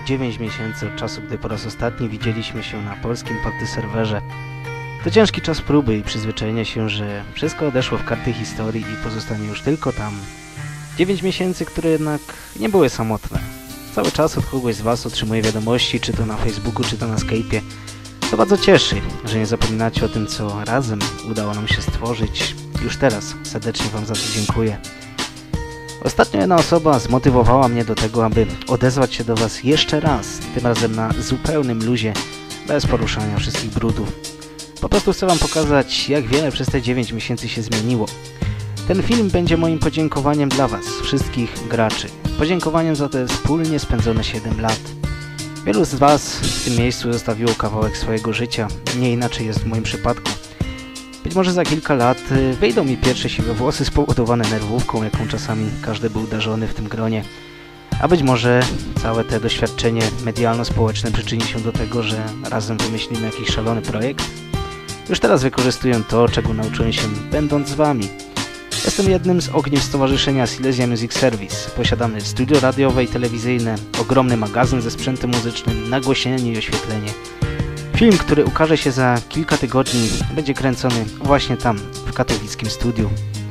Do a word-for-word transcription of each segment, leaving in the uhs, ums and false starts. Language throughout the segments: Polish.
dziewięć miesięcy od czasu, gdy po raz ostatni widzieliśmy się na polskim partyserwerze. To ciężki czas próby i przyzwyczajenia się, że wszystko odeszło w karty historii i pozostanie już tylko tam. dziewięć miesięcy, które jednak nie były samotne. Cały czas od kogoś z Was otrzymuję wiadomości, czy to na Facebooku, czy to na Skype'ie. To bardzo cieszy, że nie zapominacie o tym, co razem udało nam się stworzyć. Już teraz serdecznie Wam za to dziękuję. Ostatnio jedna osoba zmotywowała mnie do tego, aby odezwać się do Was jeszcze raz, tym razem na zupełnym luzie, bez poruszania wszystkich brudów. Po prostu chcę Wam pokazać, jak wiele przez te dziewięć miesięcy się zmieniło. Ten film będzie moim podziękowaniem dla Was, wszystkich graczy. Podziękowaniem za te wspólnie spędzone siedem lat. Wielu z Was w tym miejscu zostawiło kawałek swojego życia, nie inaczej jest w moim przypadku. Być może za kilka lat wyjdą mi pierwsze siwe włosy spowodowane nerwówką, jaką czasami każdy był darzony w tym gronie. A być może całe te doświadczenie medialno-społeczne przyczyni się do tego, że razem wymyślimy jakiś szalony projekt. Już teraz wykorzystuję to, czego nauczyłem się będąc z Wami. Jestem jednym z ogniw stowarzyszenia Silesia Music Service. Posiadamy studio radiowe i telewizyjne, ogromny magazyn ze sprzętem muzycznym, nagłośnienie i oświetlenie. Film, który ukaże się za kilka tygodni, będzie kręcony właśnie tam, w katowickim studiu.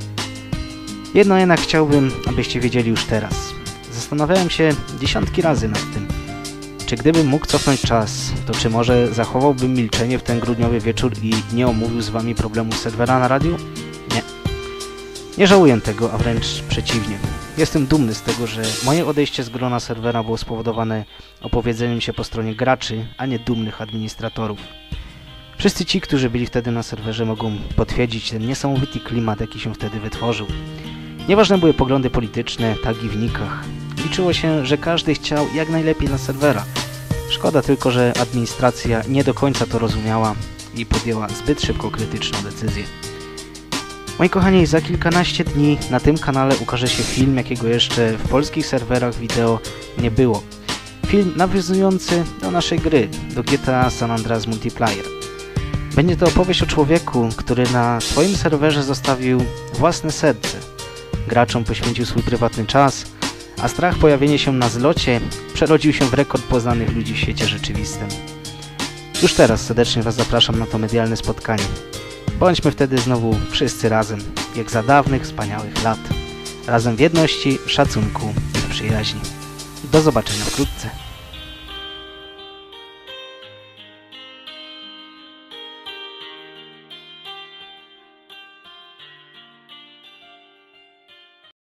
Jedno jednak chciałbym, abyście wiedzieli już teraz. Zastanawiałem się dziesiątki razy nad tym, czy gdybym mógł cofnąć czas, to czy może zachowałbym milczenie w ten grudniowy wieczór i nie omówił z Wami problemu serwera na radiu? Nie. Nie żałuję tego, a wręcz przeciwnie. Jestem dumny z tego, że moje odejście z grona serwera było spowodowane opowiedzeniem się po stronie graczy, a nie dumnych administratorów. Wszyscy ci, którzy byli wtedy na serwerze, mogą potwierdzić ten niesamowity klimat, jaki się wtedy wytworzył. Nieważne były poglądy polityczne, tagi w nikach. Liczyło się, że każdy chciał jak najlepiej na serwera. Szkoda tylko, że administracja nie do końca to rozumiała i podjęła zbyt szybko krytyczną decyzję. Moi kochani, za kilkanaście dni na tym kanale ukaże się film, jakiego jeszcze w polskich serwerach wideo nie było. Film nawiązujący do naszej gry, do G T A San Andreas Multiplayer. Będzie to opowieść o człowieku, który na swoim serwerze zostawił własne serce. Graczom poświęcił swój prywatny czas, a strach pojawienia się na zlocie przerodził się w rekord poznanych ludzi w świecie rzeczywistym. Już teraz serdecznie Was zapraszam na to medialne spotkanie. Bądźmy wtedy znowu wszyscy razem, jak za dawnych, wspaniałych lat. Razem w jedności, w szacunku i w przyjaźni. Do zobaczenia wkrótce.